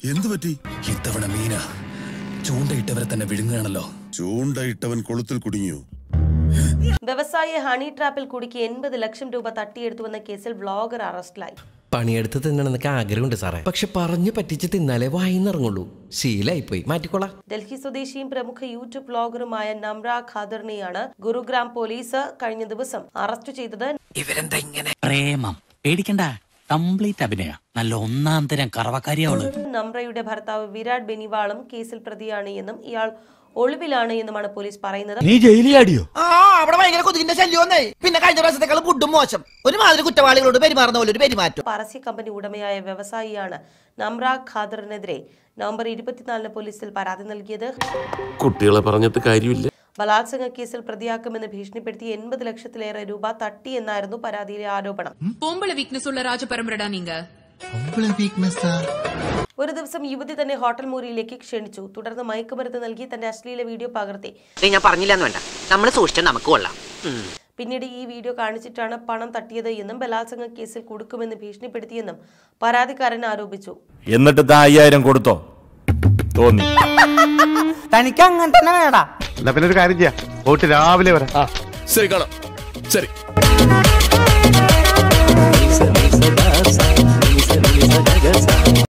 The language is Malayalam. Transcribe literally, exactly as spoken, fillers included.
എന്തു പറ്റി? ഇത്തവണ മീന ചൂണ്ടയിട്ടവരെ തന്നെ വിഴുങ്ങുകയാണല്ലോ. ചൂണ്ടയിട്ടവൻ കൊളുത്തിൽ കുടുങ്ങിയോ? വ്യവസായിയെ ഹണി ട്രാപ്പിൽ കുടുക്കി എൺപത് ലക്ഷം രൂപ തട്ടിയെടുത്തുവെന്ന കേസിൽ വ്ളോഗർ അറസ്റ്റിലായി. പണിയെടുത്ത് തിന്നണമെന്നൊക്കെ ആഗ്രഹമുണ്ട് സാറേ, പക്ഷെ പറഞ്ഞു പറ്റിച്ച് തിന്നാലേ വായിന്നിറങ്ങുള്ളൂ. ശീലായിപ്പോയി, മാറ്റിക്കോളാം. ഡൽഹി സ്വദേശിയും പ്രമുഖ യൂട്യൂബ് വ്ളോഗറുമായ നമ്ര ഖാദറിനെയാണ് ഗുരുഗ്രാം പോലീസ് കഴിഞ്ഞ ദിവസം അറസ്റ്റ് ചെയ്തത്. ഇവരെന്താ ഇങ്ങനെ? പ്രേമം പേടിക്കണ്ട, കംപ്ലീറ്റ് അഭിനയ, നല്ല ഒന്നാം തരം കറവക്കാരിയാണ്. നമ്രയുടെ ഭർത്താവ് വിരാട് ബെനിവാളും കേസിൽ പ്രതിയാണ് എന്നും ഇയാൾ ഒളിവിലാണ് എന്നുമാണ് പോലീസ് പറയുന്നത്. നീ ജയിലിലാടിയോ? ആ അവിടെ ഭയങ്കര കൊതുകിന്റെ ശല്യം വന്നേ. പിന്നെ കഴിഞ്ഞ പ്രാവശ്യത്തെക്കാളും ഫുഡും മോശം. ഒരുമാതിരി കുറ്റവാളികളോട് പെരുമാറുന്ന പോലെ ഒരു പെരുമാറ്റം. പരസ്യ കമ്പനി ഉടമയായ വ്യവസായിയാണ് നമ്ര ഖാദറിനെതിരെ നവംബർ ഇരുപത്തിനാലിന് പോലീസിൽ പരാതി നൽകിയത്. കുട്ടികളെ പറഞ്ഞിട്ട് കാര്യമില്ല. ബലാത്സംഗ കേസിൽ പ്രതിയാക്കുമെന്ന് ഭീഷണിപ്പെടുത്തി എൺപത് ലക്ഷത്തിലേറെ രൂപ തട്ടി എന്നായിരുന്നു പരാതിയിലെ ആരോപണം. ഒരു ദിവസം യുവതി തന്നെ ഹോട്ടൽ മുറിയിലേക്ക് ക്ഷണിച്ചു. തുടർന്ന് മയക്കുമരുന്ന് നൽകി തന്റെ അശ്ലീല വീഡിയോ പകർത്തി. ഞാൻ പറഞ്ഞില്ലെന്ന് വേണ്ട, നമ്മൾ സൂക്ഷിച്ചാൽ നമുക്ക് കൊള്ളാം. പിന്നീട് ഈ വീഡിയോ കാണിച്ചിട്ടാണ് പണം തട്ടിയത് എന്നും ബലാത്സംഗ കേസിൽ കൊടുക്കുമെന്ന് ഭീഷണിപ്പെടുത്തിയെന്നും പരാതിക്കാരൻ ആരോപിച്ചു. എന്നിട്ട് അയ്യായിരം കൊടുത്തോ? തോന്നി തനിക്ക് അങ്ങനെ തന്നെ വേണ്ട. പിന്നെ ഒരു കാര്യം ചെയ്യാം, പോയിട്ട് രാവിലെ വരാം. ശരി, കാണാം. ശരി.